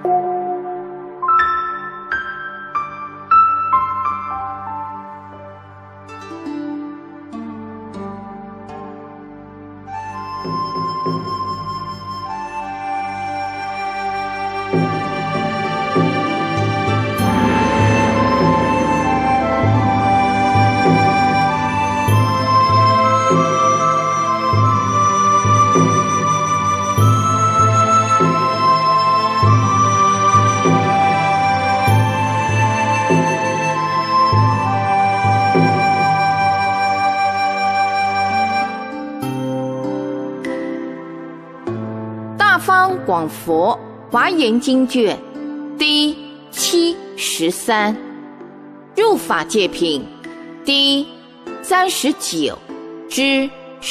大方广佛华严经卷第713入法界品第39之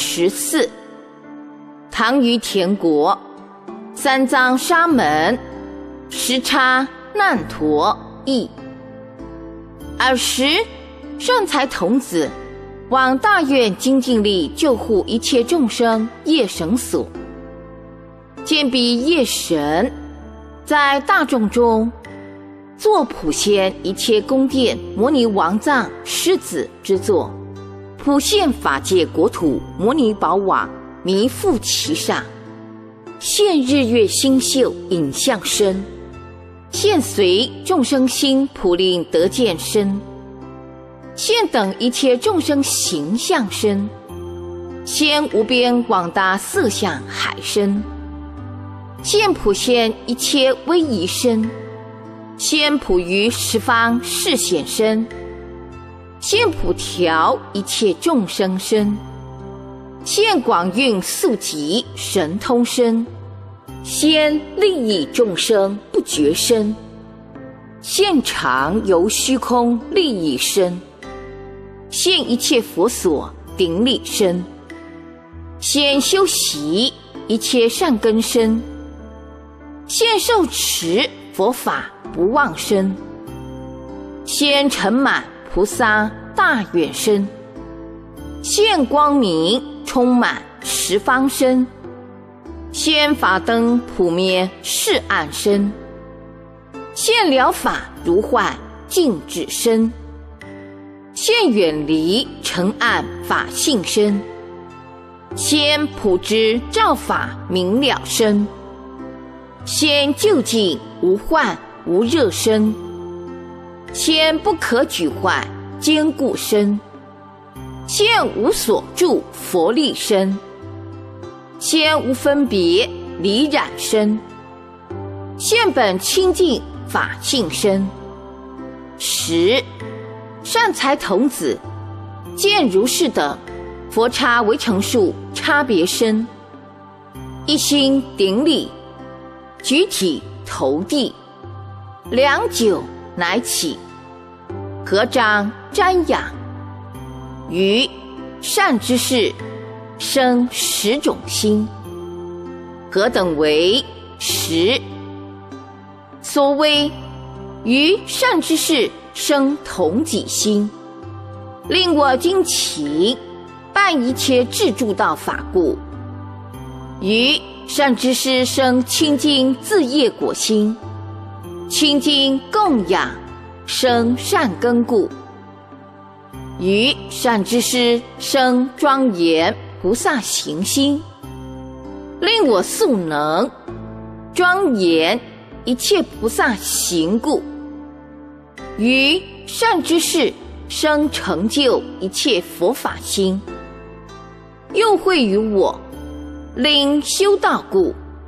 14。唐于田国三藏沙门时叉难陀译。尔时善财童子往大愿精进力救护一切众生业绳索，见彼业神在大众中作普现一切宫殿摩尼王藏狮子之作，普现法界国土摩尼宝网弥覆其上，现日月星宿影像身，现随众生心普令得见身，现等一切众生形象身，现无边广大色相海身，现普现一切威仪身，现普于十方示显身，现普调一切众生身，现广运速疾神通身，先利益众生不觉身，现常由虚空利益身，现一切佛所顶礼身，现修习一切善根身，现受持佛法不忘身，现成满菩萨大愿身，现光明充满十方身，现法灯普灭世暗身，现了法如幻净智身，现远离尘暗法性身，现普知照法明了身，先究竟无患无热身，先不可举坏坚固身，现无所住佛力身，先无分别离染身，现本清净法性身。10善财童子见如是等佛刹为成数差别身，一心顶礼，举体投地，良久乃起，合掌瞻仰，于善之事生10种心，何等为10？所谓于善之事生同己心，令我精勤办一切智助道法故。于善知识生清净自业果心，清净供养生善根故。于善知识生庄严菩萨行心，令我速能庄严一切菩萨行故。于善知识生成就一切佛法心，又会于我令修道故。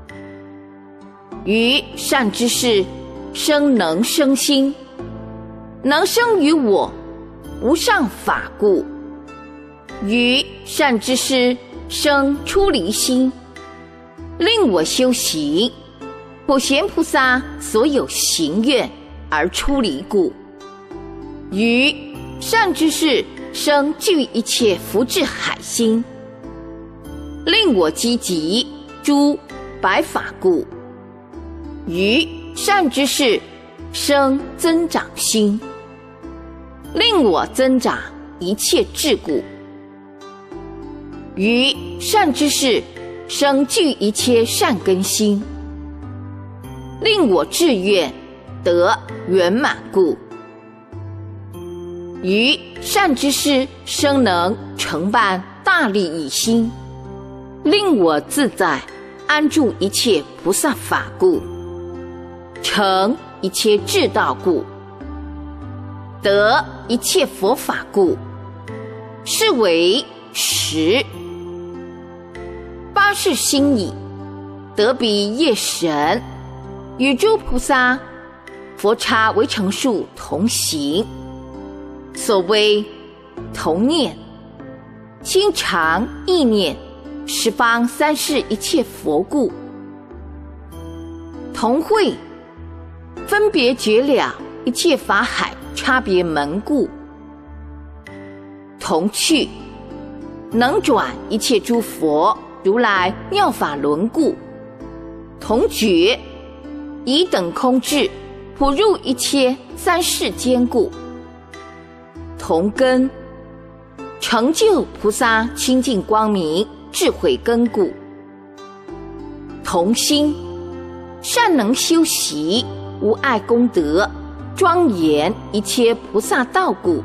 于善知识生能生心，能生于我无上法故。于善知识生出离心，令我修行普贤菩萨所有行愿而出离故。于善知识生具一切福智海心，令我积集诸百法故。于善知识生增长心，令我增长一切智故。于善知识生具一切善根心， 令我志愿得圆满故。于善知识生能承办大利益心，令我自在安住一切菩萨法故，成一切智道故，得一切佛法故，是为实。八世心已，得彼业神，与诸菩萨佛刹为成数同行。所谓同念，心常意念十方三世一切佛故。同会，分别觉了一切法海差别门故。同趣，能转一切诸佛如来妙法轮故。同觉，以等空智普入一切三世间故。同根，成就菩萨清净光明智慧根故。同心，善能修习无碍功德庄严一切菩萨道故。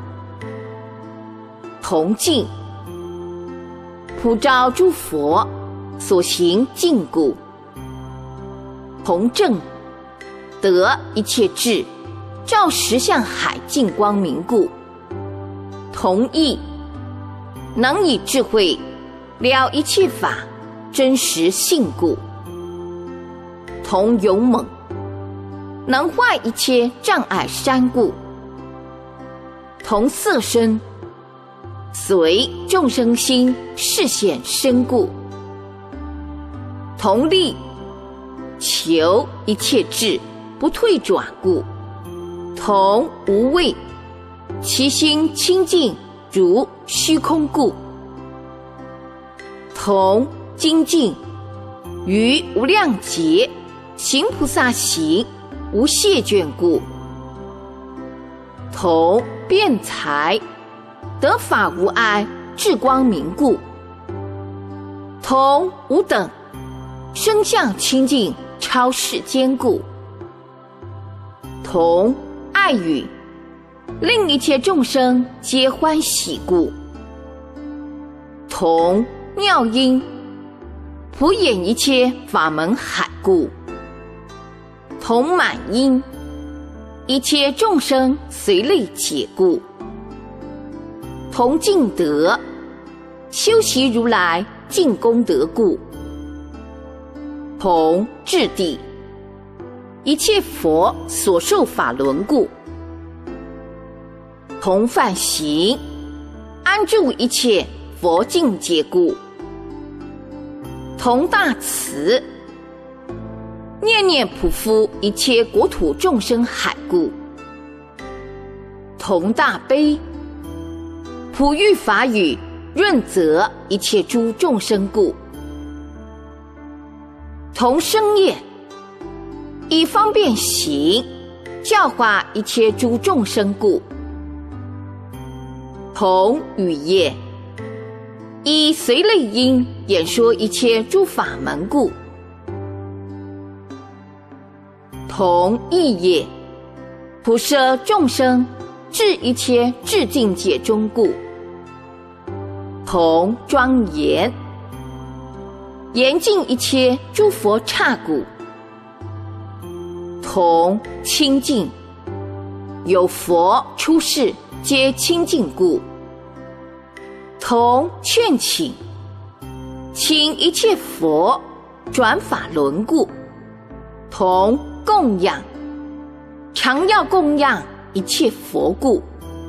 同境，普照诸佛所行净故。同正，得一切智照实相海净光明故。同义，能以智慧了一切法真实性故。同勇猛，能化一切障碍山故。同色身，随众生心示现身故。同力，求一切智不退转故。同无畏，其心清净如虚空故。同精进，于无量劫行菩萨行无懈倦故。同辩才，得法无碍智光明故。同无等，生相清净超世间故。同爱语，令一切众生皆欢喜故。同妙音，普演一切法门海故。同满音，一切众生随类解故。同净德，修习如来净功德故。同质地，一切佛所受法轮故。同梵行，安住一切佛境界故。同大慈，念念普敷一切国土众生海故。同大悲，普育法语润泽一切诸众生故。同生业，以方便行教化一切诸众生故。同语业，以随类因演说一切诸法门故。同意业，普摄众生至一切智境界中故。同庄严，严净一切诸佛刹故。同清净，有佛出世皆清净故。同劝请，请一切佛转法轮故。同供养，常要供养一切佛故。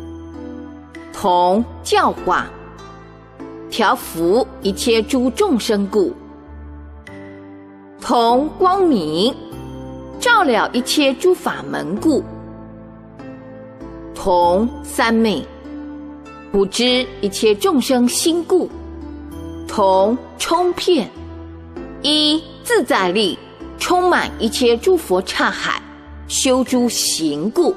同教化，调伏一切诸众生故。同光明，照了一切诸法门故。同三昧，普知一切众生心故。同充遍，依自在力充满一切诸佛刹海修诸行故。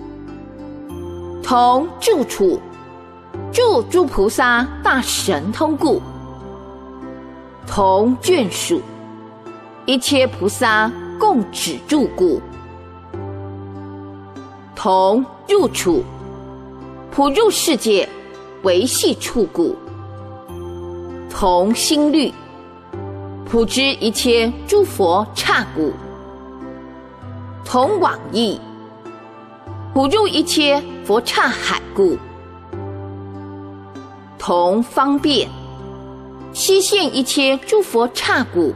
同住处，住诸菩萨大神通故。同眷属，一切菩萨共止住故。同入处，普入世界，维系处故。同心律，普知一切诸佛刹故。同往诣，普入一切佛刹海故。同方便，悉现一切诸佛刹故。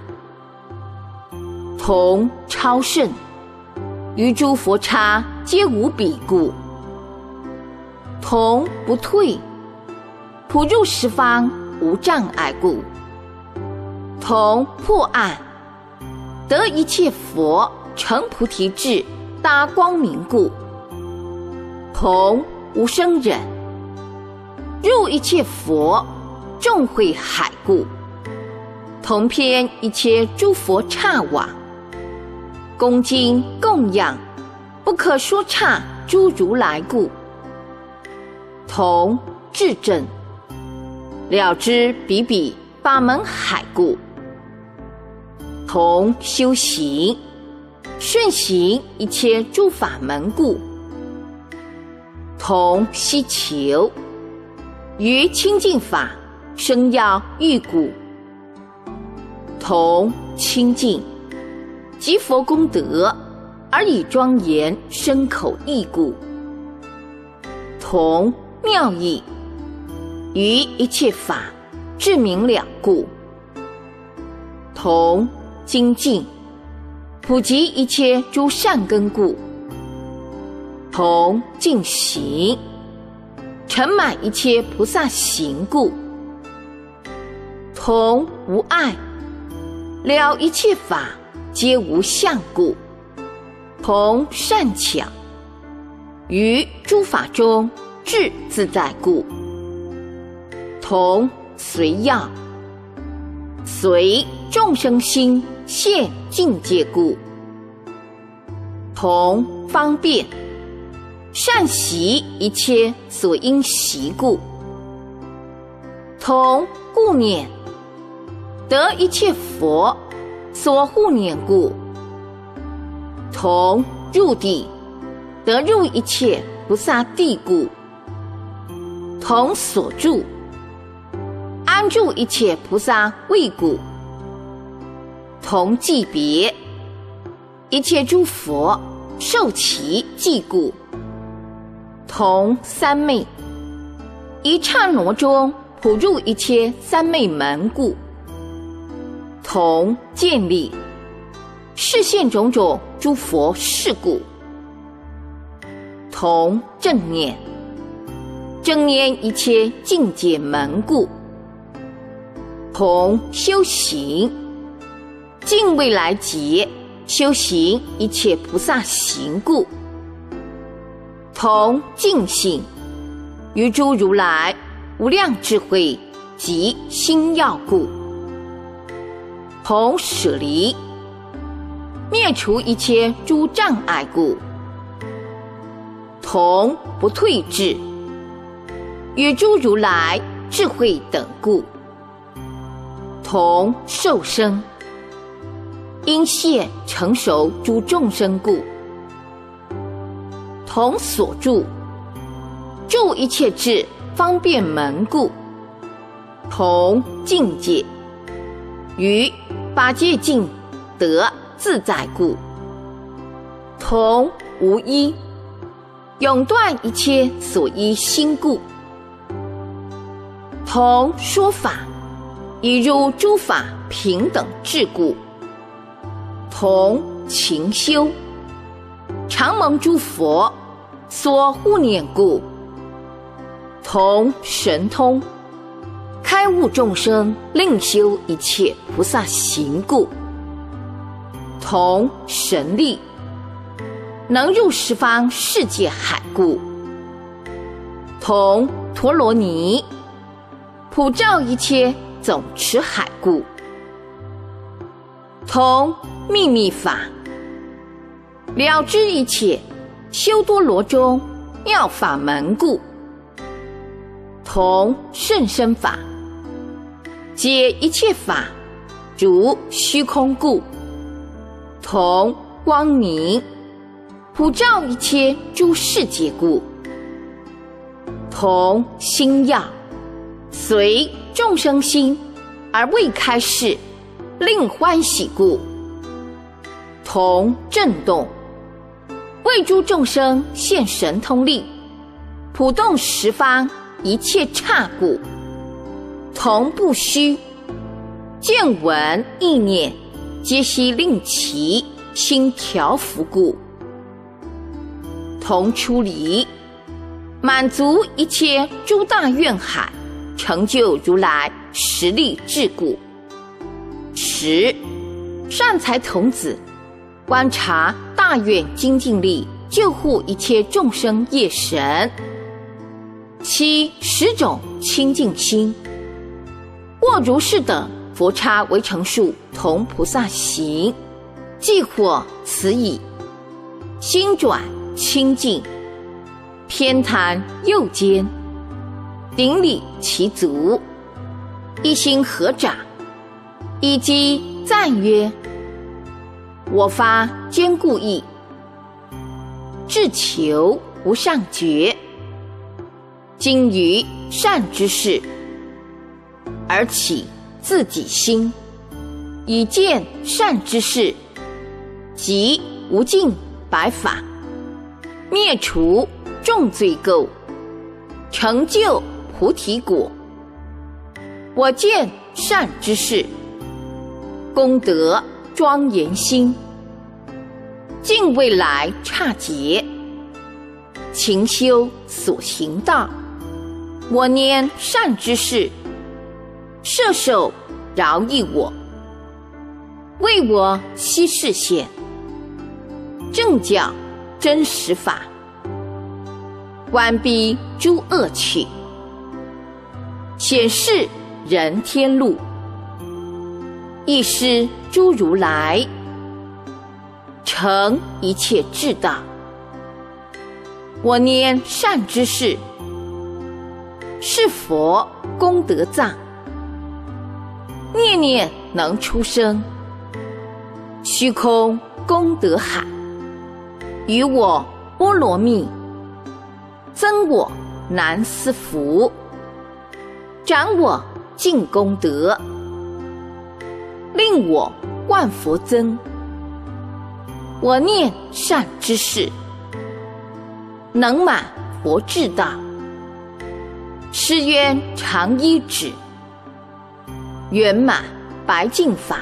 同超胜，于诸佛刹皆无比故。同不退，普入十方无障碍故。同破暗，得一切佛成菩提智大光明故。同无生忍，入一切佛众会海故。同遍一切诸佛刹网，恭敬供养不可说刹诸如来故。同智正，了知彼彼法门海故。同修行，顺行一切诸法门故。同希求，于清净法生要欲故。同清净，即佛功德而以庄严身口意故。同妙义，于一切法智明了故。同精进，普及一切诸善根故。同净行，成满一切菩萨行故。同无碍，了一切法皆无相故。同善巧，于诸法中智自在故。同随要，随众生心现境界故。同方便，善习一切所应习故。同护念，得一切佛所护念故。同入地，得入一切菩萨地故。同所住，安住一切菩萨位故。同祭别，一切诸佛受其祭故。同三昧，一刹那中普入一切三昧门故。同建立，示现种种诸佛事故。同正念，正念一切境界门故。同修行，尽未来劫修行一切菩萨行故。同净性，于诸如来无量智慧及心要故。同舍离，灭除一切诸障碍故。同不退志，与诸如来智慧等故。同受生，因现成熟诸众生故。同所住，住一切智方便门故。同境界，于法界境得自在故。同无依，永断一切所依心故。同说法，以入诸法平等智故。同勤修，常蒙诸佛所护念故。同神通，开悟众生令修一切菩萨行故。同神力，能入十方世界海故。同陀罗尼，普照一切总持海故。同秘密法，了知一切修多罗中妙法门故。同甚深法，解一切法如虚空故。 同光明，普照一切诸世界故。同心要，随众生心而未开示，令欢喜故。同震动，为诸众生现神通力，普动十方一切刹故。同不虚，见闻意念皆悉令其心调伏故。同出离，满足一切诸大愿海，成就如来实力智故。10善财童子，观察大愿精进力，救护一切众生业神。7 10种清净心，或如是等佛刹为成数，同菩萨行，即或此矣。心转清净，偏袒右肩，顶礼其足，一心合掌，以击赞曰：我发坚固意，志求无上觉，精于善之事，而起自己心，以见善之事，即无尽百法，灭除众罪垢，成就菩提果。我见善之事，功德庄严心，尽未来刹劫，勤修所行道。我念善之事，摄受饶益我，为我悉示现正教真实法，关闭诸恶趣，显示人天路，亦施诸如来，成一切智道。我念善之事，是佛功德藏，念念能出生，虚空功德海，于我波罗蜜，增我难思福，长我尽功德，令我万佛增。我念善之事，能满佛智道，施愿常依止，圆满白净法。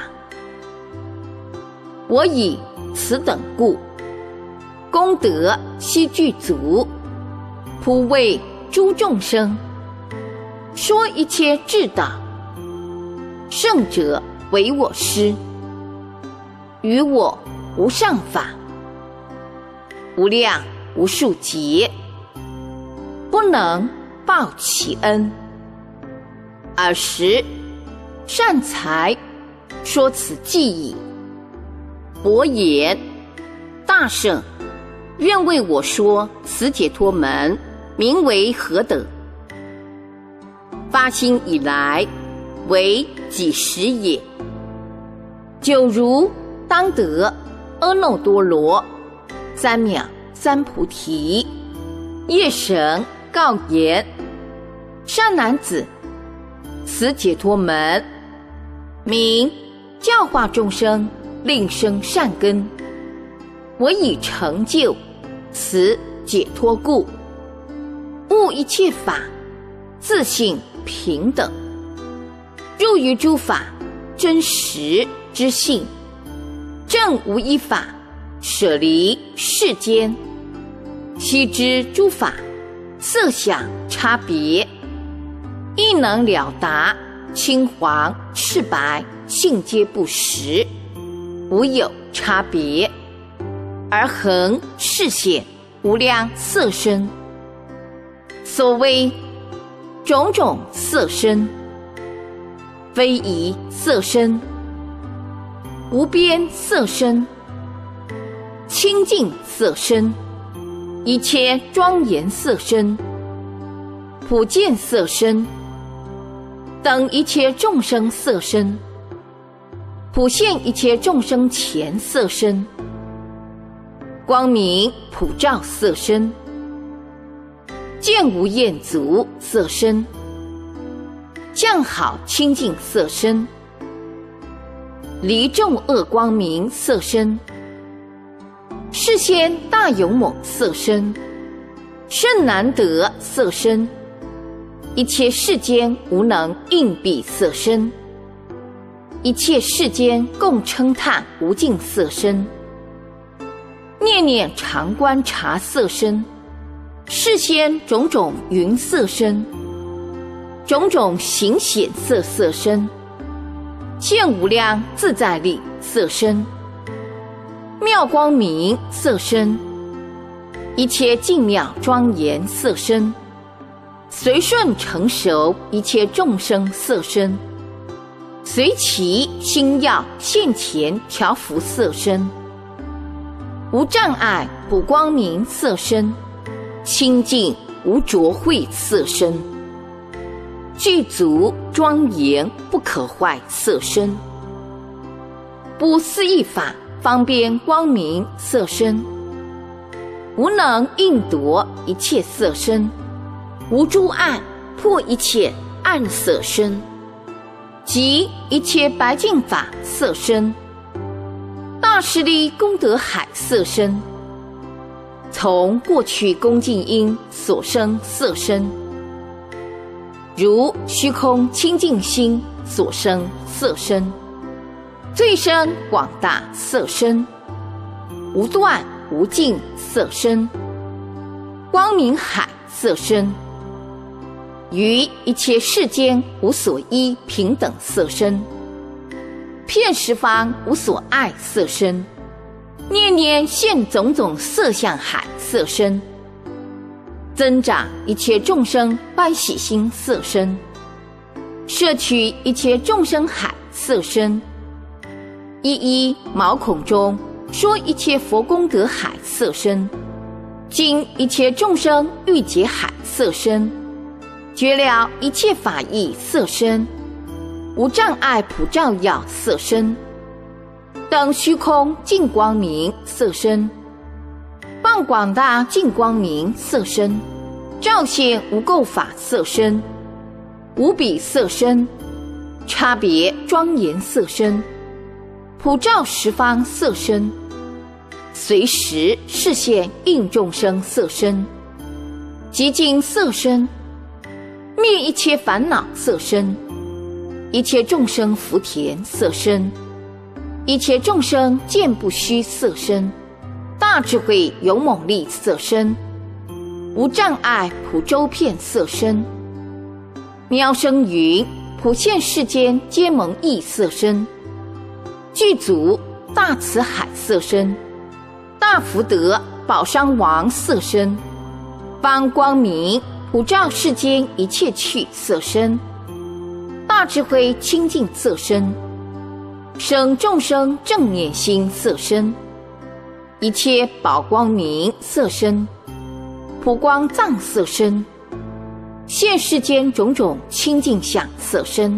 我以此等故，功德悉具足，普为诸众生，说一切智道。圣者为我师，于我无上法，无量无数劫，不能报其恩。尔时善财说此偈已。佛言：大圣，愿为我说此解脱门，名为何等？发心以来，为几时也？久如当得阿耨多罗三藐三菩提。夜神告言：善男子，此解脱门，名教化众生，令生善根。我已成就此解脱故，悟一切法，自性平等，入于诸法真实之性，正无一法舍离世间。悉知诸法色想差别，亦能了达青黄赤白性皆不实，无有差别，而恒示现无量色身。所谓种种色身，非一色身，无边色身，清净色身，一切庄严色身，普见色身，等一切众生色身， 普现一切众生前色身，光明普照色身，见无厌足色身，相好清净色身，离众恶光明色身，世间大勇猛色身，甚难得色身，一切世间无能应避色身，一切世间共称叹无尽色身，念念常观察色身，世间种种云色身，种种形显色色身，现无量自在力色身，妙光明色身，一切净妙庄严色身，随顺成熟一切众生色身，随其心要现前调伏色身，无障碍补光明色身，清净无浊秽色身，具足庄严不可坏色身，不思议法方便光明色身，无能应夺一切色身，无诸暗破一切暗色身，即一切白净法色身，大势力功德海色身，从过去恭敬因所生色身，如虚空清净心所生色身，最深广大色身，无断无尽色身，光明海色身，于一切世间无所依平等色身，遍十方无所爱色身，念念现种种色相海色身，增长一切众生欢喜心色身，摄取一切众生海色身，一一毛孔中说一切佛功德海色身，经一切众生欲解海色身，觉了一切法义色身，无障碍普照耀色身，等虚空净光明色身，放广大净光明色身，照现无垢法色身，无比色身，差别庄严色身，普照十方色身，随时示现应众生色身，极尽色身，灭一切烦恼色身，一切众生福田色身，一切众生见不虚色身，大智慧勇猛力色身，无障碍普周遍色身，妙声云普现世间皆蒙益色身，具足大慈海色身，大福德宝商王色身，方光明普照世间一切趣色身，大智慧清净色身，生众生正念心色身，一切宝光明色身，普光藏色身，现世间种种清净相色身，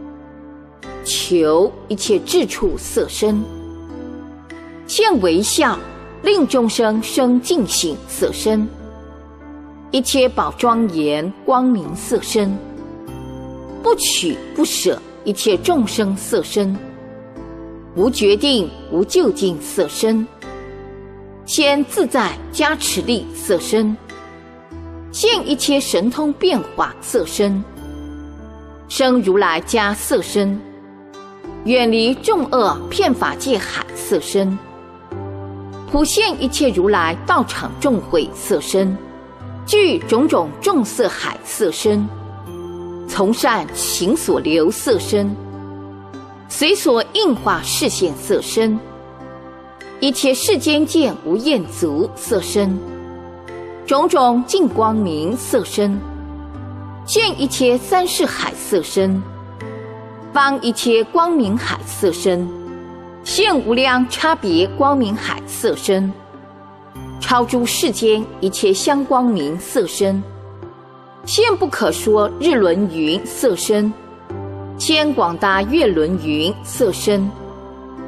求一切智处色身，现微笑令众生生净性色身，一切宝庄严光明色身，不取不舍一切众生色身，无决定无究竟色身，现自在加持力色身，现一切神通变化色身，生如来家色身，远离众恶骗法界海色身，普现一切如来道场众会色身，具种种众色海色身，从善行所流色身，随所应化示现色身，一切世间见无厌足色身，种种净光明色身，现一切三世海色身，方一切光明海色身，现无量差别光明海色身，超诸世间一切香光明色身，现不可说日轮云色身，现广大月轮云色身，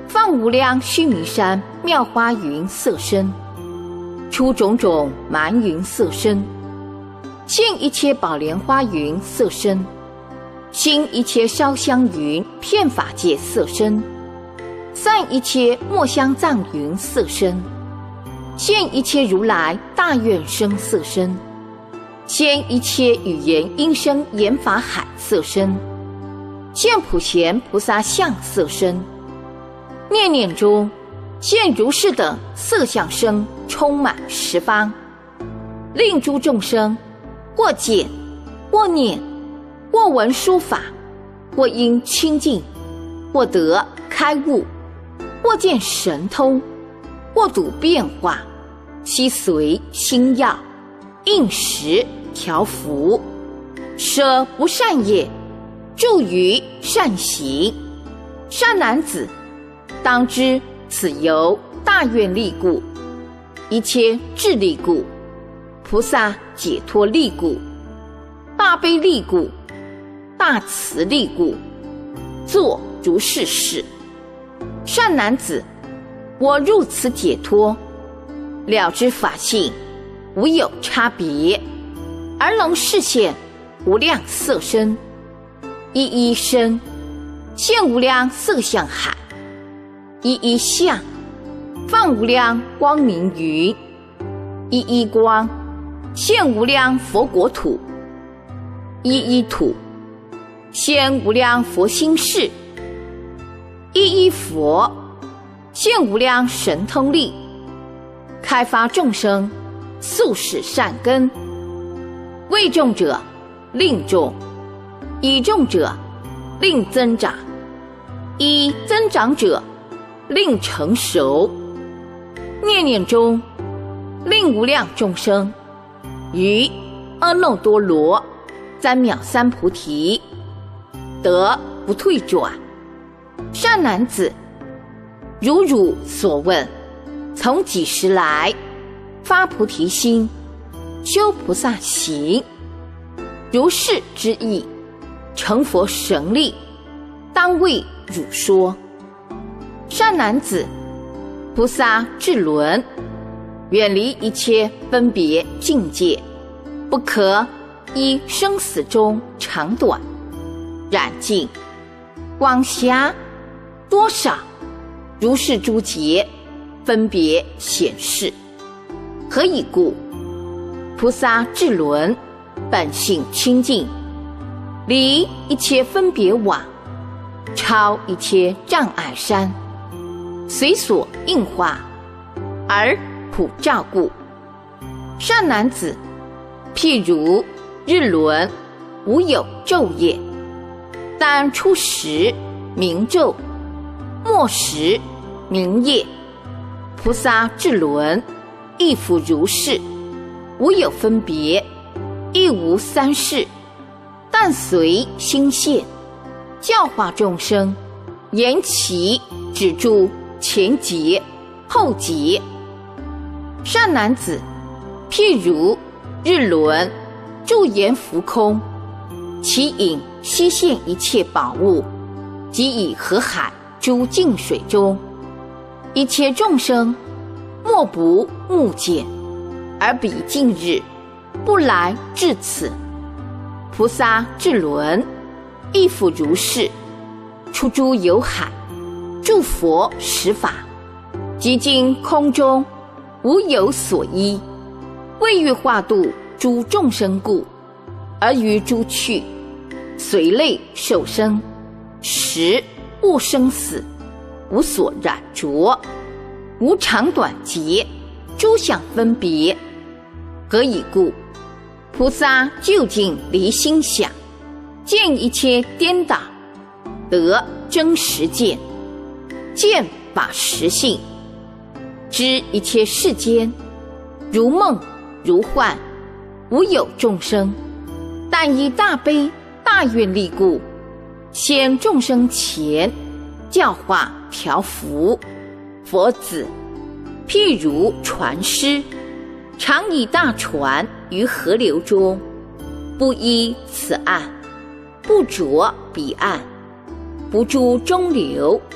放无量须弥山妙花云色身，出种种蛮云色身，现一切宝莲花云色身，兴一切烧香云遍法界色身，散一切墨香藏云色身，现一切如来大愿生色身，现一切语言音声言法海色身，现普贤菩萨相色身，念念中现如是的色相声充满十方，令诸众生或见或念或闻说法，或因清净，或得开悟，或见神通，或睹变化，悉随心要应时调伏，舍不善业，助于善行。善男子，当知此由大愿力故，一切智力故，菩萨解脱力故，大悲力故，大慈力故，作如是事。善男子，我入此解脱，了知法性无有差别，而能示现无量色身，一一身现无量色相海，一一相放无量光明云，一一光现无量佛国土，一一土现无量佛心事，一一佛现无量神通力，开发众生速使善根，为众者令众，以众者令增长，以增长者令成熟，念念中令无量众生于阿耨多罗三藐三菩提得不退转。善男子，如汝所问，从几时来发菩提心，修菩萨行，如是之意，成佛神力，当为汝说。善男子，菩萨智轮，远离一切分别境界，不可依生死中长短、染净、广狭、多少，如是诸劫分别显示。何以故？菩萨智轮本性清净，离一切分别网，超一切障碍山，随所应化而普照故。善男子，譬如日轮无有昼夜，但初时明昼，末时明夜。菩萨智轮亦复如是，无有分别，亦无三世，但随心现，教化众生，言其止住前劫后劫。善男子，譬如日轮驻颜浮空，其影悉现一切宝物，即以河海诸净水中，一切众生莫不目见，而彼近日不来至此。菩萨智轮亦复如是，出诸有海，诸佛十法，极尽空中无有所依，为欲化度诸众生故，而于诸趣随类受生，实无生死，无所染着，无长短节，诸相分别。何以故？菩萨究竟离心想，见一切颠倒，得真实见，见法实性，知一切世间如梦如幻，无有众生，但以大悲大愿力故，显众生前教化调伏。佛子，譬如船师，常以大船于河流中，不依此岸，不着彼岸，不住中流，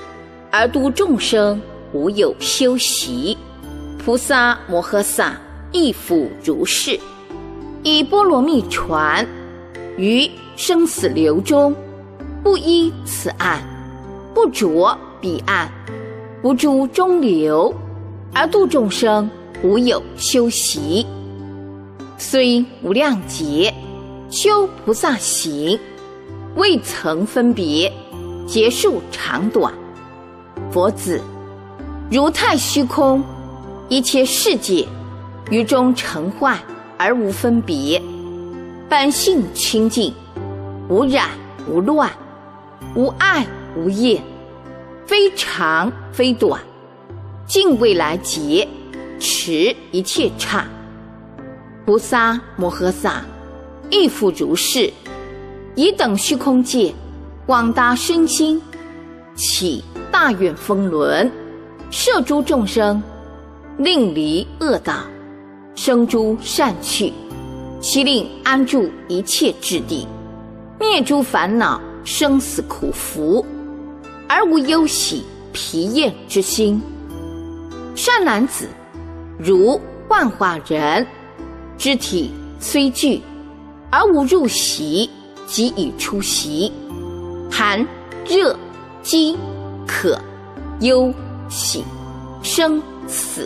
而度众生无有修习。菩萨摩诃萨亦复如是，以波罗蜜船于生死流中，不依此岸，不着彼岸，不住中流，而度众生无有修习。虽无量劫修菩萨行，未曾分别劫数长短。佛子，如太虚空，一切世界于中成坏而无分别，本性清净，无染无乱，无爱无厌，非长非短，尽未来劫，持一切刹。菩萨摩诃萨亦复如是，以等虚空界广大身心，起大愿风轮，摄诸众生，令离恶道，生诸善趣，其令安住一切智地，灭诸烦恼生死苦福，而无忧喜疲厌之心。善男子，如幻化人，肢体虽具，而无入息，即已出息。寒热饥渴忧喜生死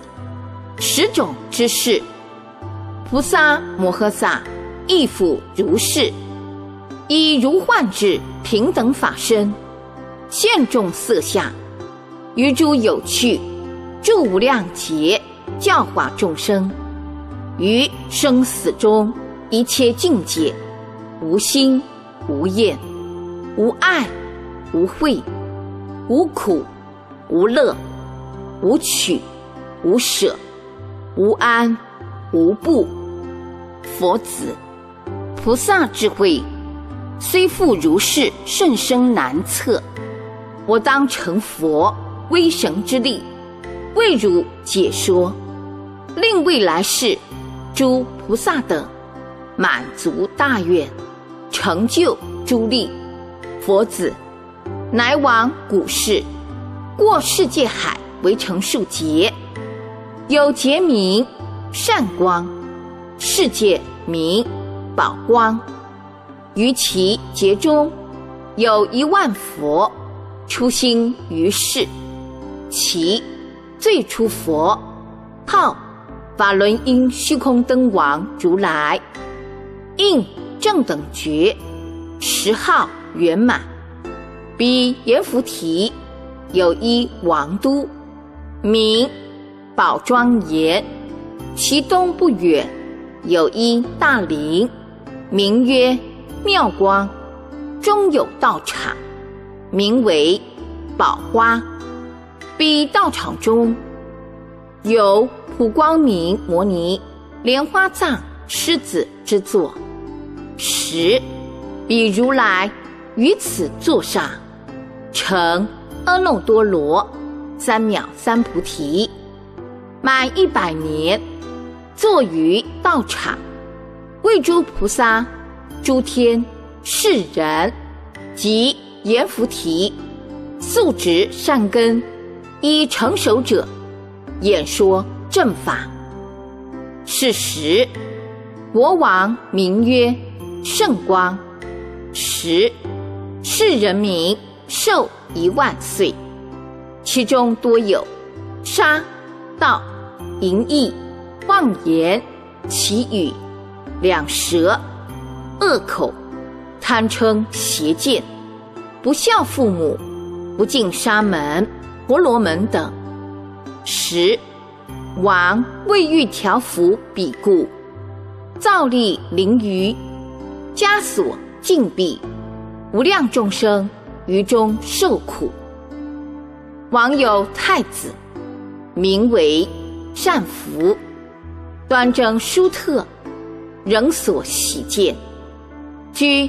10种之事，菩萨摩诃萨亦复如是，以如幻智平等法身，现众色相，于诸有趣，住无量劫，教化众生。于生死中一切境界，无心无厌，无爱无慧，无苦无乐，无取无舍，无安无怖。佛子，菩萨智慧虽复如是甚深难测，我当成佛威神之力，为汝解说，令未来世诸菩萨等满足大愿，成就诸力。佛子，乃往古世，过世界海为成数劫，有劫名善光，世界名宝光。于其劫中，有10000佛出兴于世，其最初佛号法轮音虚空灯王如来，应正等觉10号圆满。彼阎浮提有一王都，名宝庄严，其东不远有一大林，名曰妙光，中有道场，名为宝花。彼道场中有普光明摩尼莲花藏狮子之座，时彼如来于此座上，成阿耨多罗三藐三菩提，满100年，坐于道场，为诸菩萨、诸天、世人及阎浮提素质善根已成熟者，演说正法。是时，国王名曰圣光，时世人民寿10000岁，其中多有杀盗淫逸妄言绮语两舌恶口贪嗔邪见不孝父母不敬沙门婆罗门等。时王为欲调伏彼故，造立凌于枷锁禁闭，无量众生于中受苦。王有太子，名为善福，端正殊特，人所喜见，居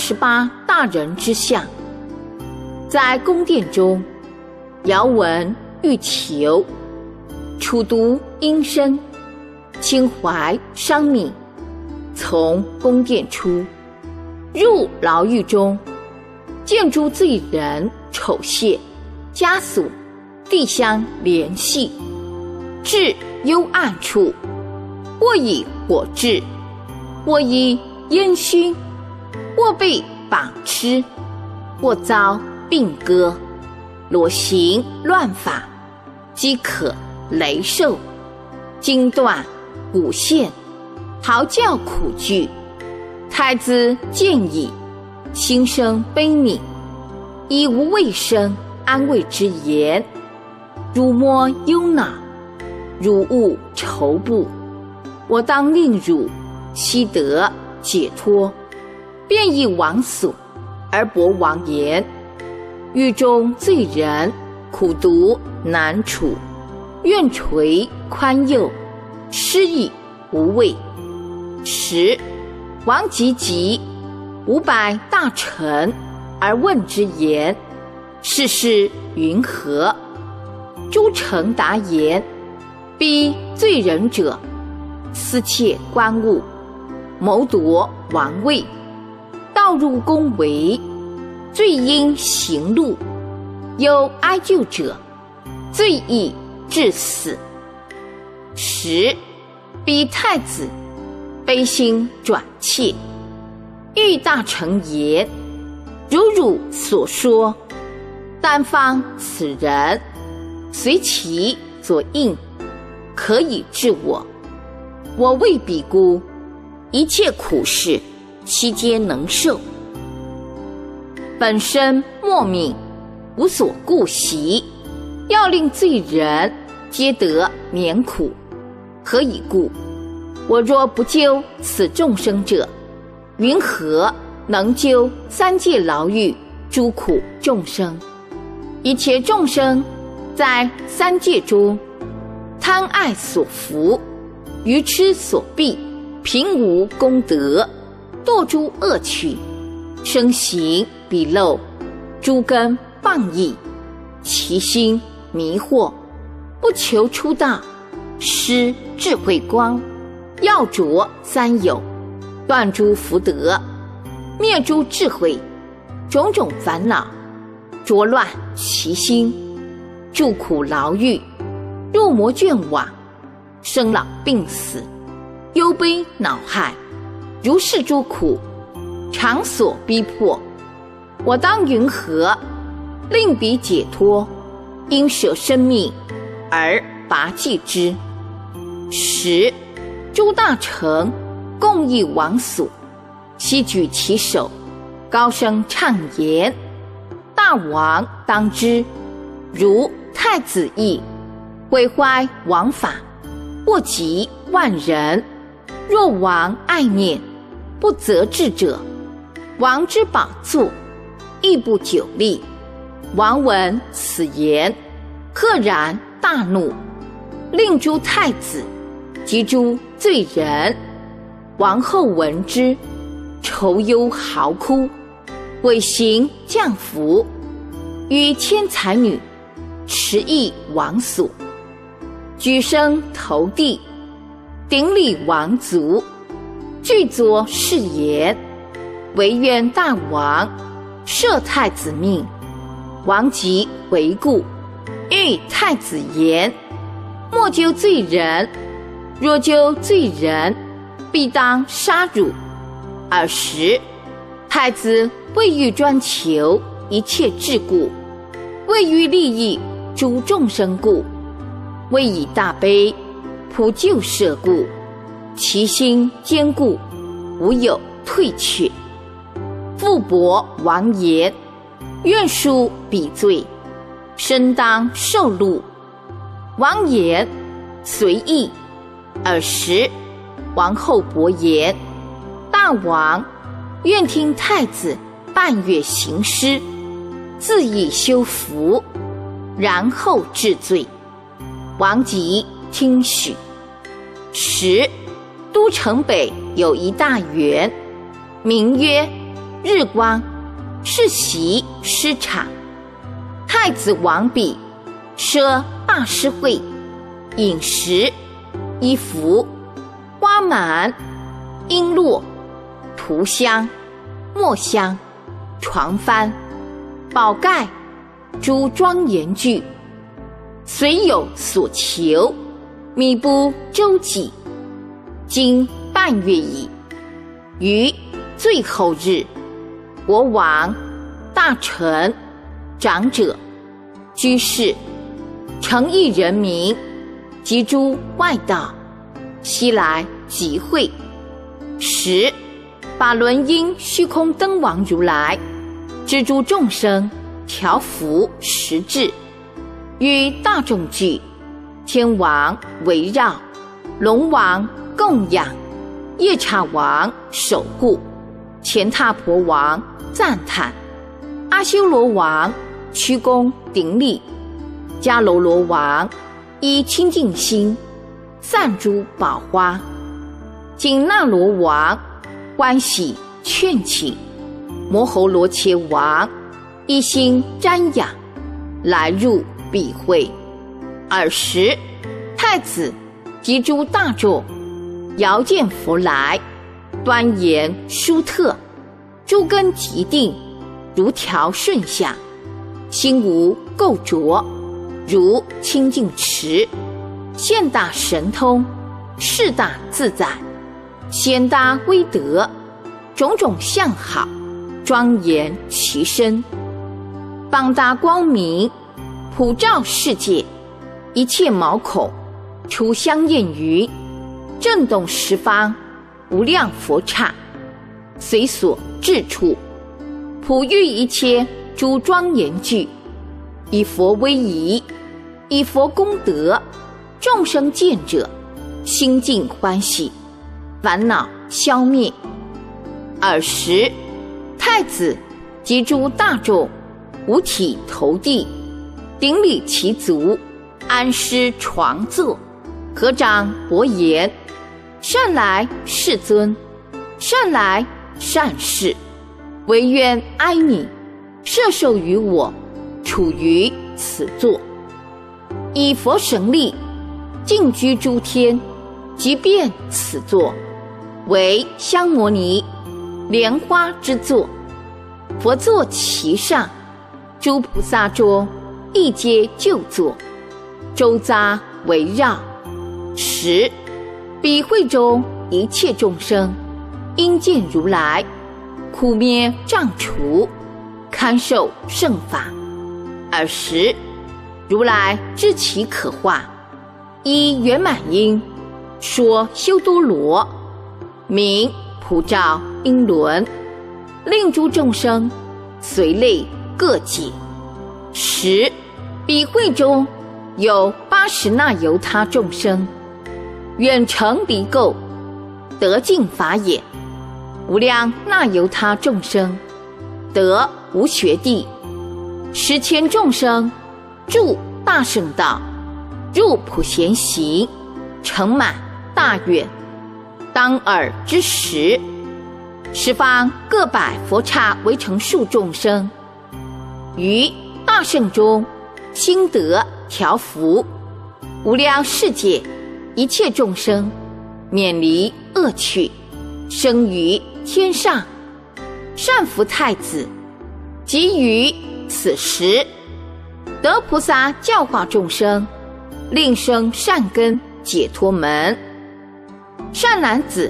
28大人之相。在宫殿中，遥闻欲求，楚毒阴身，心怀伤悯，从宫殿出，入牢狱中，见诸罪人丑亵， 家属地相联系，至幽暗处，或以火炙，或以烟熏，或被绑吃，或遭病割，裸行乱法，饥渴雷受，筋断骨陷，嚎叫苦惧。太子见矣，心生悲悯，以无卫生安慰之言，汝摸忧恼，汝勿愁怖。我当令汝悉得解脱，便以王所而驳王言。狱中罪人苦毒难处，愿垂宽宥，施以无畏。10王及500大臣而问之言，世事云何？诸臣答言：逼罪人者，私窃官物，谋夺王位，盗入宫闱，罪应刑戮；有哀救者，罪亦致死。10逼太子悲心转切，欲大臣言：如汝所说，但方此人随其所应，可以治我。我为彼孤，一切苦事，悉皆能受。本身莫悯，无所顾惜，要令罪人皆得免苦，何以故？我若不救此众生者，云何能救3界牢狱诸苦众生？一切众生在3界中，贪爱所缚，愚痴所蔽，贫无功德，堕诸恶趣，身形鄙陋，诸根谤逆，其心迷惑，不求出道，失智慧光，要着3有，断诸福德，灭诸智慧，种种烦恼，浊乱其心，住苦牢狱，入魔圈网，生老病死，忧悲恼害，如是诸苦，常所逼迫。我当云何令彼解脱？应舍生命而拔济之。10诸大臣共议王所，悉举其手，高声唱言：大王当知，如太子意，毁坏王法，祸及万人。若王爱念，不责治者，王之宝座亦不久立。王闻此言，赫然大怒，令诸太子及诸罪人。王后闻之，愁忧嚎哭，委行降服，与千才女持诣王所，举身投地，顶礼王足，具作誓言：惟愿大王赦太子命。王即回顾，欲太子言：莫究罪人，若究罪人，必当杀汝。尔时太子未欲专求一切智故，未欲利益诸众生故，未以大悲普救舍故，其心坚固，无有退却。复驳王言：愿恕彼罪，身当受戮。王言：随意。尔时王后伯言：大王愿听太子半月行施，自以修福，然后治罪。王即听许。10都城北有一大园，名曰日光，是习师场。太子王比设大师会，饮食、衣服、花满、璎珞、涂香、墨香、床幡、宝盖、 诸庄严具，虽有所求，弥不周己。今半月矣。于最后日，国王、大臣、长者、居士、诚意人民及诸外道，悉来集会。10. 把轮因虚空灯王如来知诸众生调伏实质，与大众聚，天王围绕，龙王供养，夜叉王守护，乾闼婆王赞叹，阿修罗王屈躬顶礼，迦楼罗王以清净心散诸宝花，紧那罗王欢喜劝请，摩吼罗伽王一心瞻仰，来入彼会。20. 太子及诸大众遥见佛来，端严殊特，诸根极定，如条顺下，心无垢浊，如清净池，现大神通，事大自在，显大威德，种种相好，庄严其身，放大光明，普照世界，一切毛孔出香焰云，震动十方，无量佛刹，随所至处，普育一切诸庄严具，以佛威仪，以佛功德，众生见者心尽欢喜，烦恼消灭。20. 太子及诸大众五体投地，顶礼其足，安师床坐，合掌薄言，善来世尊，善来善士，唯愿哀你摄受于我，处于此座，以佛神力尽居诸天，即便此座为香摩尼莲花之座，佛座其上，诸菩萨众亦皆就坐，周匝围绕。10. 彼会中一切众生因见如来，苦灭障除，堪受圣法。20. 如来知其可化，依圆满音说修多罗，名普照音轮，令诸众生随类各解。10. 彼会中有80那由他众生，远程离垢，得尽法眼；无量那由他众生，得无学地。10千众生住大圣道，入普贤行，成满大愿。当尔之时，十方各百佛刹围成数众生，于大圣中心得调伏，无量世界一切众生免离恶趣，生于天上。善福太子，即于此时得菩萨教化众生，令生善根解脱门。善男子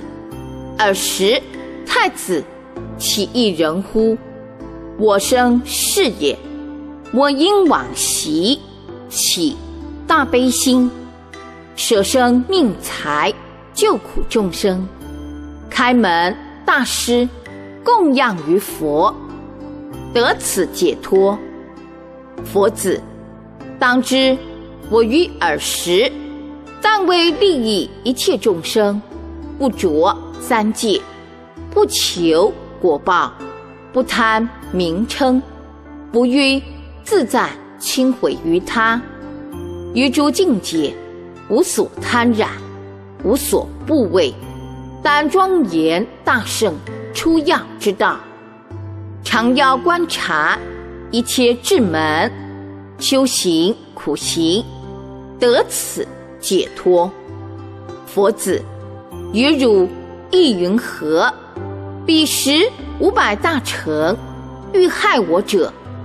，20太子，其一人乎？我生是也。我因往昔起大悲心，舍生命财，救苦众生，开门大施，供养于佛，得此解脱。佛子，当知我于尔时，但为利益一切众生，不着三界，不求果报，不贪名称，不欲自在轻毁于他，于诸境界无所贪染，无所怖畏，但庄严大圣出要之道，常要观察一切智门，修行苦行，得此解脱。佛子，于汝亦云何？彼时500大乘欲害我者，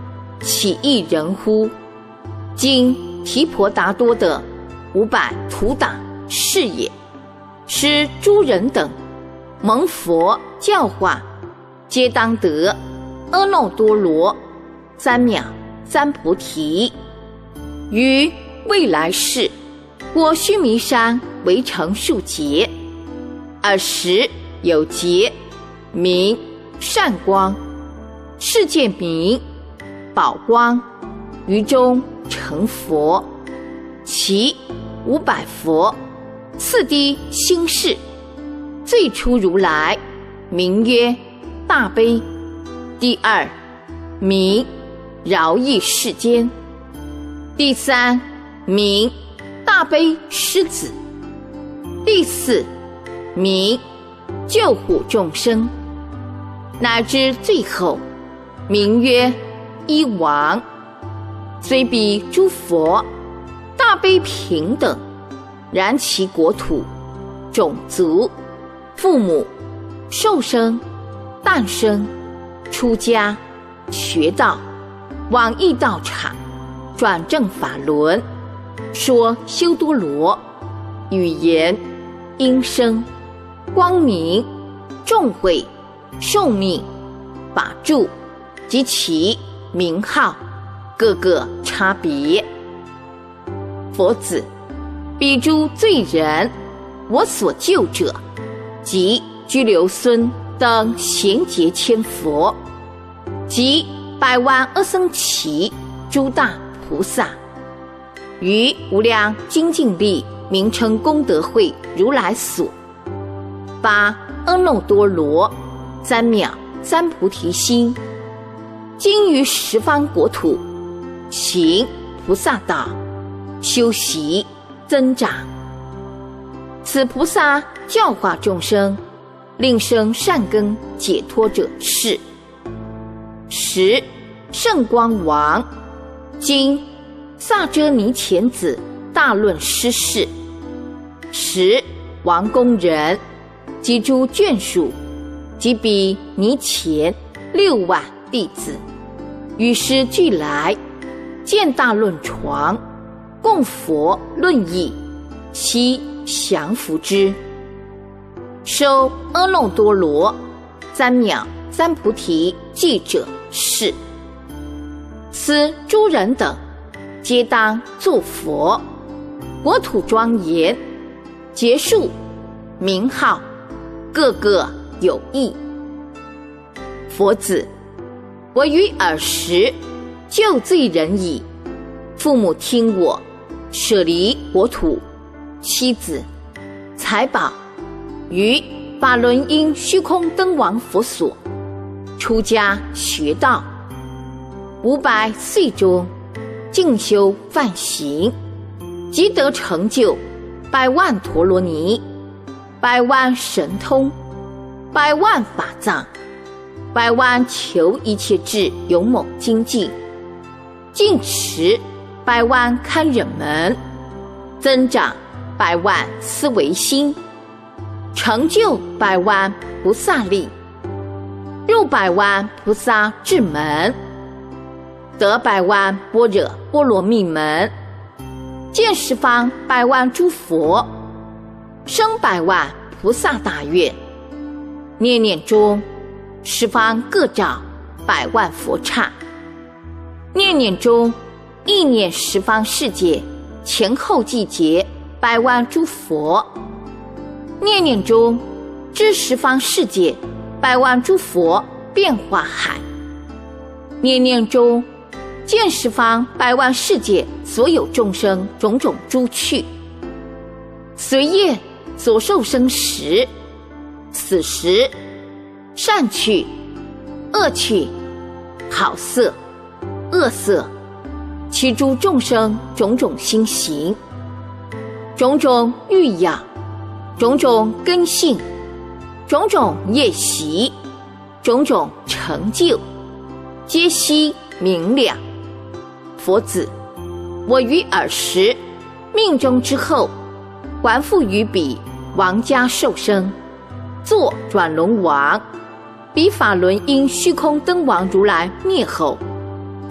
岂异人乎？今提婆达多的500徒党是也，是诸人等蒙佛教化，皆当得阿耨多罗三藐三菩提。于未来世，过须弥山围城数劫，尔时有劫名善光，世界名宝光，于中成佛，其500佛次第兴世。最初如来名曰大悲，第二名饶益世间，第三名大悲狮子，第四名救护众生，乃至最后名曰一王。虽比诸佛大悲平等，然其国土、种族、父母、受生、诞生、出家、学道、往诣道场、转正法轮、说修多罗、语言、音声、光明、众会、寿命、法住及其名号，各个差别。佛子，彼诸罪人，我所救者，即居留孙等贤劫千佛，及百万阿僧祇诸大菩萨，于无量精进力名称功德会如来所，发阿耨多罗三藐三菩提心，经于十方国土行菩萨道，修习增长。此菩萨教化众生，令生善根解脱者是。十圣光王，今萨遮尼前子大论师事。十王宫人及诸眷属，及比尼前6万弟子，与师俱来，见大论床，供佛论义，悉降伏之，收阿耨多罗三藐三菩提记者是。此诸人等，皆当作佛，国土庄严，结束名号，个个有异。佛子，我于尔时救罪人矣。父母听我，舍离国土、妻子、财宝，于法轮音虚空灯王佛所，出家学道，500岁中静修梵行，即得成就100万陀罗尼、100万神通、100万法藏、100万求一切智勇猛精进，净持100万堪忍门，增长100万思维心，成就100万菩萨力，入100万菩萨智门，得100万般若波罗蜜门，见十方100万诸佛，生100万菩萨大愿，念念中十方各照100万佛刹，念念中意念十方世界前后季节100万诸佛，念念中知十方世界100万诸佛变化海，念念中见十方100万世界所有众生种种诸趣，随业所受生时，此时善趣、恶趣、好色、恶色，其诸众生种种心行，种种欲养，种种根性，种种业习，种种成就，皆悉明了。佛子，我于尔时命中之后，还复于彼王家受生，作转轮王。彼法轮因虚空灯王如来灭后，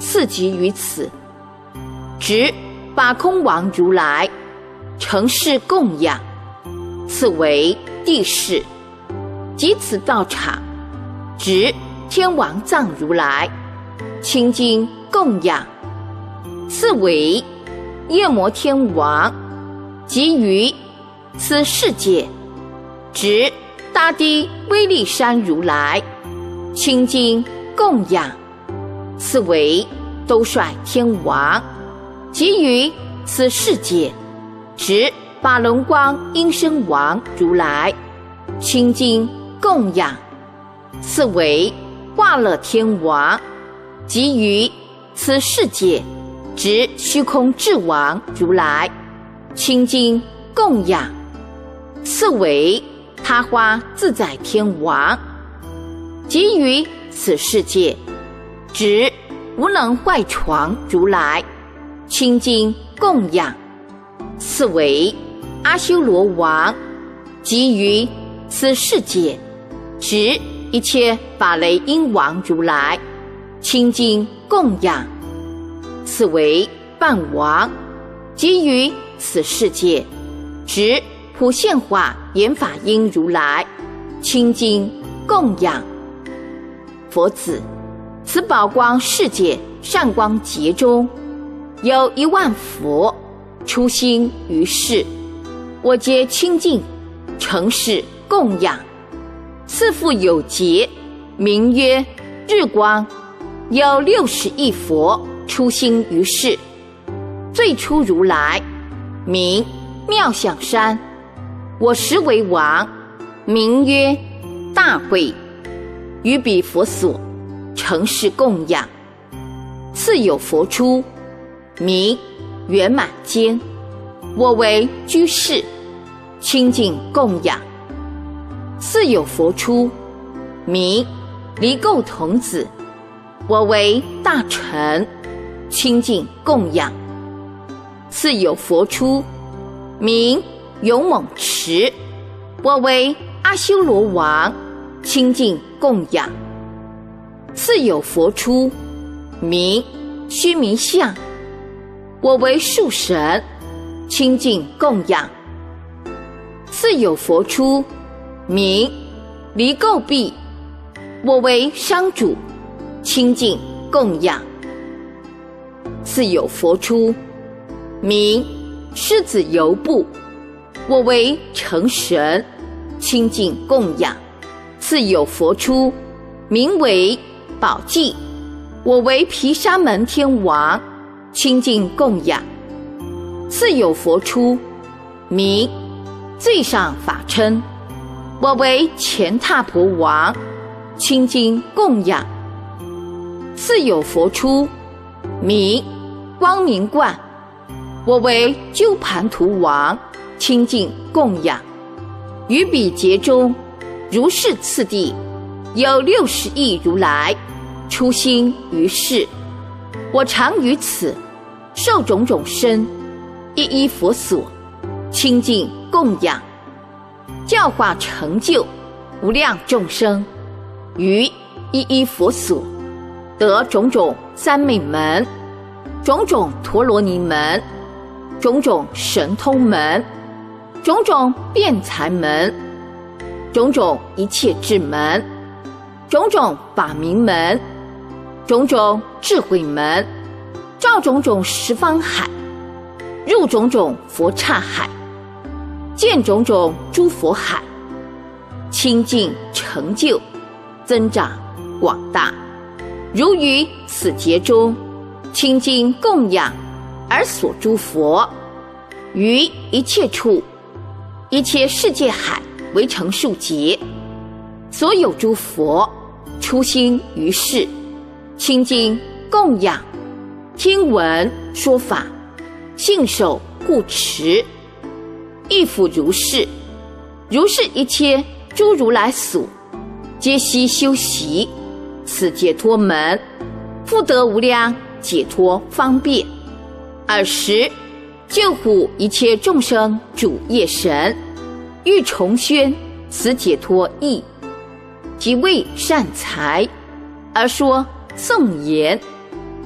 次即于此，执把空王如来，承事供养，次为帝释。即此道场，执天王藏如来，清净供养，次为夜摩天王。即于此世界，执大地威力山如来，清净供养，次为兜率天王。即于此世界，执法轮光音声王如来，清净供养，次为化乐天王。即于此世界，执虚空智王如来，清净供养，次为他花自在天王。即于此世界，执无能坏床如来，清净供养，次为阿修罗王。即于此世界，执一切法雷音王如来，清净供养，此为梵王。即于此世界，执普现化严法音如来，清净供养。佛子，此宝光世界善光劫中，有10000佛出心于世，我皆清净承事供养。次复有劫，名曰日光，有60亿佛出心于世。最初如来名妙想山，我实为王，名曰大慧，于彼佛所承事供养。次有佛出，名圆满间，我为居士，清净供养。次有佛出，名离垢童子，我为大臣，清净供养。次有佛出，名勇猛持，我为阿修罗王，清净供养。次有佛出，名须弥相，我为树神，清净供养。次有佛出，名离垢壁，我为商主，清净供养。次有佛出，名狮子游步，我为成神，清净供养。次有佛出，名为宝济，我为毗沙门天王，清净供养。次有佛出，名最上法称，我为乾闼婆王，清净供养。次有佛出，名光明观，我为鸠盘荼王，清净供养。于彼劫中，如是次第，有60亿如来出心于世，我常于此受种种身，一一佛所清净供养，教化成就无量众生，于一一佛所得种种三昧门，种种陀罗尼门，种种神通门，种种辩才门，种种一切智门，种种法明门，种种智慧门，照种种十方海，入种种佛刹海，见种种诸佛海，清净成就增长广大。如于此劫中，清净供养而所诸佛，于一切处，一切世界海为成数劫，所有诸佛出心于世，清净供养，听闻说法，信守护持，亦复如是。如是一切诸如来所，皆悉修习此解脱门，复得无量解脱方便。尔时救护一切众生主业神，欲重宣此解脱义，即为善财而说颂言：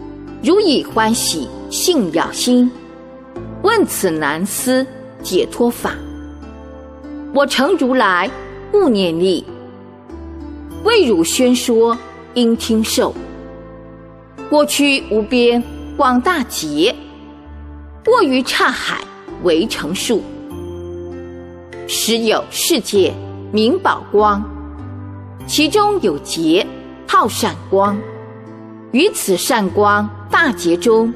如以欢喜信要心，问此难思解脱法。我诚如来勿念力，为汝宣说应听受。过去无边广大劫，卧于刹海为成数。时有世界明宝光，其中有劫号善光。于此善光大劫中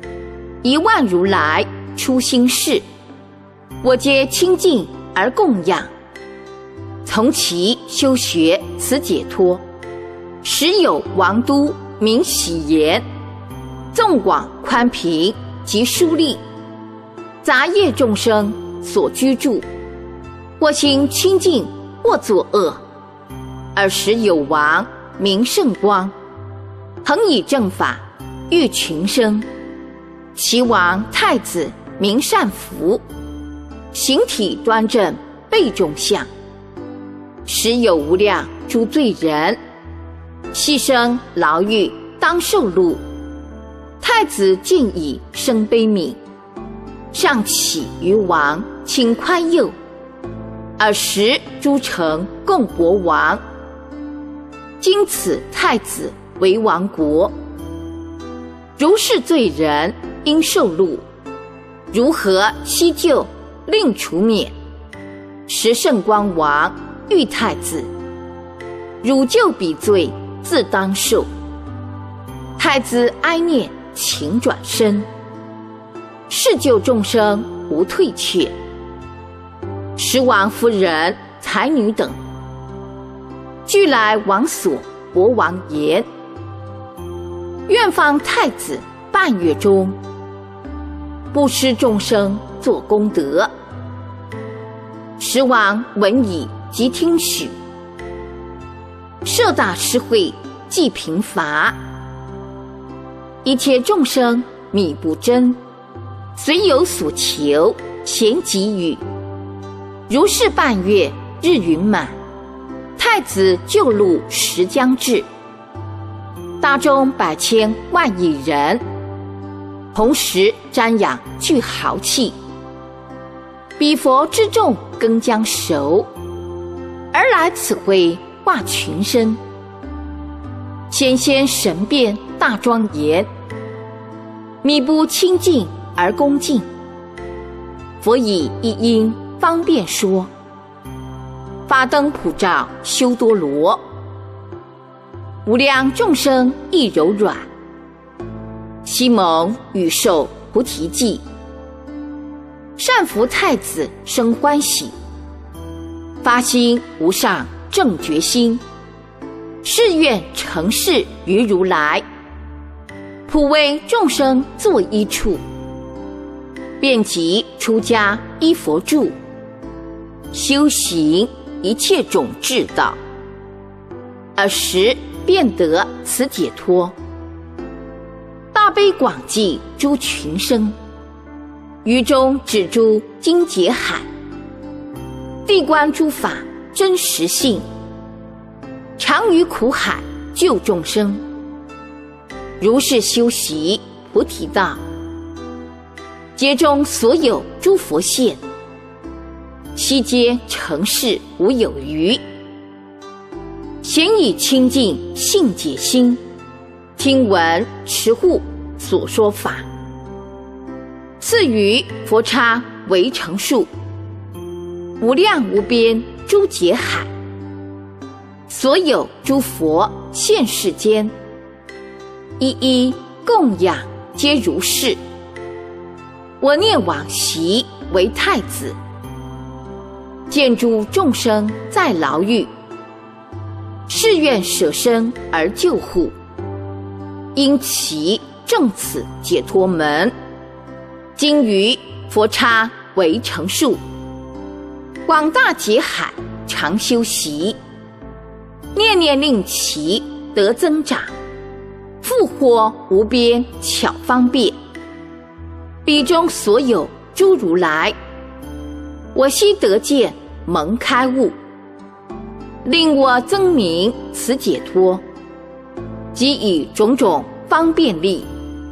，10000如来出心事，我皆清净而供养，从其修学此解脱。时有王都名喜言，纵广宽平及殊利，杂业众生所居住。或心清净，或作恶。尔时有王名圣光，恒以正法育群生。其王太子名善福，形体端正，备众相。时有无量诸罪人，悉生牢狱，当受戮。太子见已生悲悯，上启于王，请宽宥。尔时诸城共国王，今此太子为王国。如是罪人应受戮，如何悉救令除免？时圣光王欲太子，汝救彼罪，自当受。太子哀念，请转身，是救众生无退却。时王夫人、才女等俱来王所，国王言：愿放太子半月中，布施众生，作功德。时王闻已，即听许，设大施会，济贫乏。一切众生米不争，虽有所求，咸给予。如是半月，日云满，太子救戮时将至。大众百千万亿人，同时瞻仰具豪气。彼佛之众更将熟，而来此会化群生。显现神变大庄严，弥不清净而恭敬。佛以一因方便说，法灯普照修多罗。无量众生亦柔软，悉蒙与受菩提记。善福太子生欢喜，发心无上正觉心，誓愿成事于如来，普为众生作依处。便即出家依佛住，修行一切种智道，尔时便得此解脱。大悲广济诸群生，于中止诸经解海，地观诸法真实性，常于苦海救众生。如是修习菩提道，劫中所有诸佛现，悉皆成事无有余。咸以清净信解心，听闻持护所说法，赐予佛刹为成数，无量无边诸劫海。所有诸佛现世间，一一供养皆如是。我念往昔为太子，见诸众生在牢狱，誓愿舍身而救护，因其正此解脱门。今于佛刹为成数，广大劫海常修习，念念令其得增长，复获无边巧方便。彼中所有诸如来，我悉得见蒙开悟，令我增明此解脱，即以种种方便力，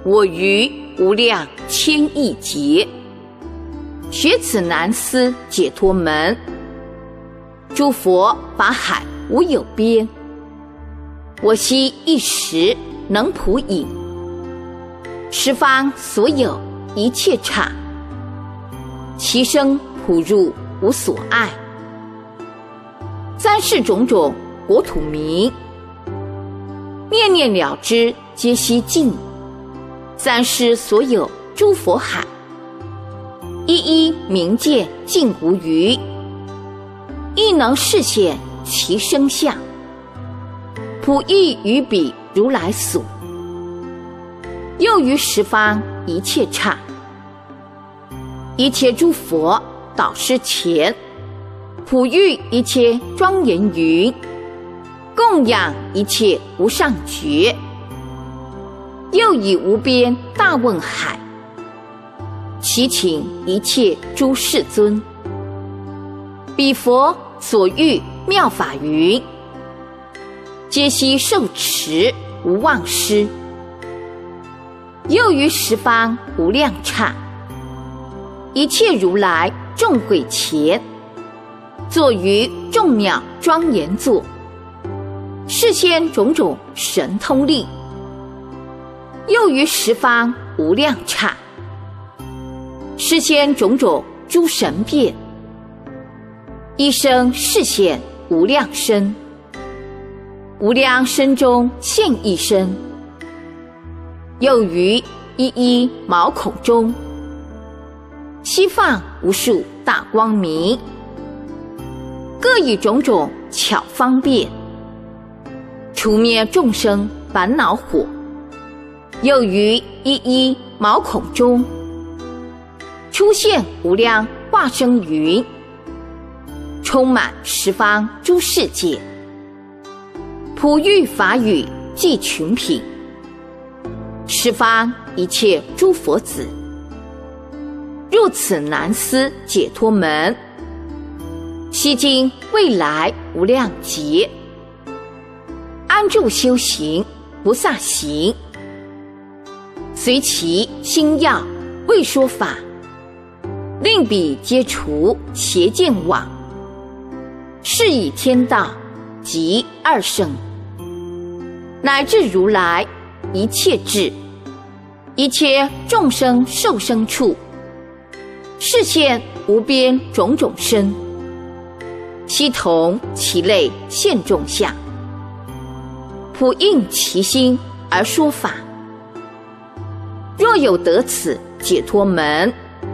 我余无量千亿劫，学此难思解脱门。诸佛法海无有边，我昔一时能普引，十方所有一切刹，其生普入无所碍。三世种种国土名，念念了知皆悉尽。三世所有诸佛海，一一明见尽无余，亦能示现其生相，普益于彼如来所。又于十方一切刹，一切诸佛导师前，普育一切庄严云，供养一切无上觉。又以无边大问海，祈请一切诸世尊，彼佛所欲妙法云，皆悉受持无忘失。又于十方无量刹，一切如来众会前，坐于众妙庄严座，示现种种神通力。又于十方无量刹，示现种种诸神变，一生示现无量身，无量身中现一身。又于一一毛孔中，悉放无数大光明，各以种种巧方便，除灭众生烦恼火。又于一一毛孔中，出现无量化身云，充满十方诸世界，普育法语济群品，十方一切诸佛子，入此难思解脱门，悉经未来无量劫，安住修行菩萨行，随其心要未说法，令彼皆除邪见网，是以天道及二圣，乃至如来一切智，一切众生受生处，示现无边种种身，悉同其类现众相，普应其心而说法。若有得此解脱门，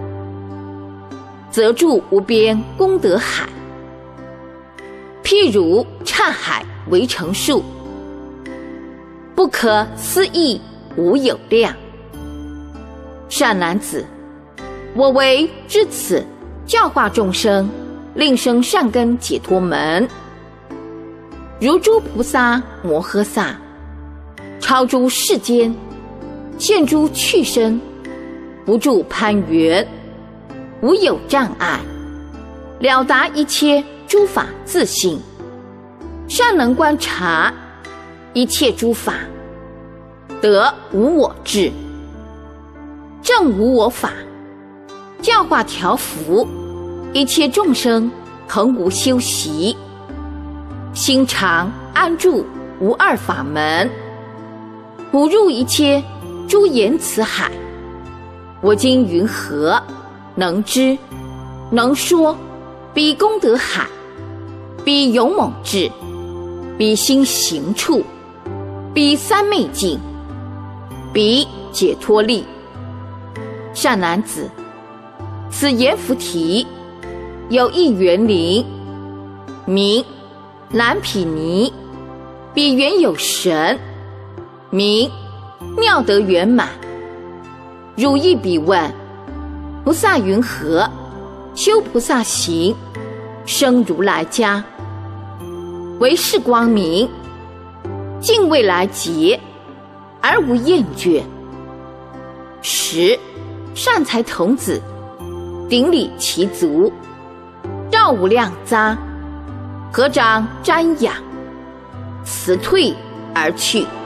则住无边功德海，譬如刹海为成数，不可思议无有量。善男子，我为知此教化众生，令生善根解脱门，如诸菩萨摩诃萨，超诸世间，现诸去身，不住攀缘，无有障碍，了达一切诸法自性，善能观察一切诸法，得无我智，正无我法，教化调伏一切众生，恒无修习，心常安住无二法门，普入一切诸言辞海。我今云何能知能说？彼功德海，彼勇猛智，彼心行处，彼三昧境，彼解脱力。善男子，此阎浮提有一园林，名蓝毗尼，彼园有神，名妙德圆满。汝亦彼问：菩萨云何修菩萨行，生如来家？为是光明，尽未来劫，而无厌倦。10善财童子顶礼其足，绕无量匝，合掌瞻仰，辞退而去。